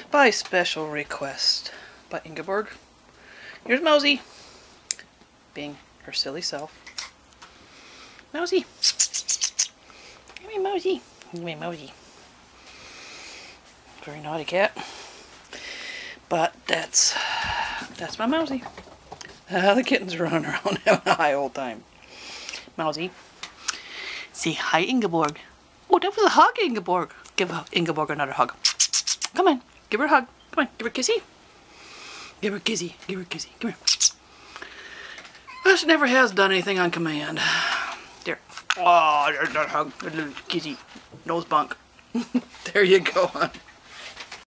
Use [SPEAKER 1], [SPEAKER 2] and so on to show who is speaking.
[SPEAKER 1] by special request by Ingeborg. Here's Mosey, being her silly self. Mosey. Give me Mosey. Give me Mosey. Very naughty cat. But that's my Mosey. The kittens are running around having a high old time. Mosey. Say hi, Ingeborg. Oh, that was a hug, Ingeborg. Give Ingeborg another hug. Come on. Give her a hug. Come on. Give her a kissy. Give her a kissy. Give her a kissy. Come here. Well, she never has done anything on command. There. Oh, there's that hug. Good little kissy. Nose bunk. There you go, hon.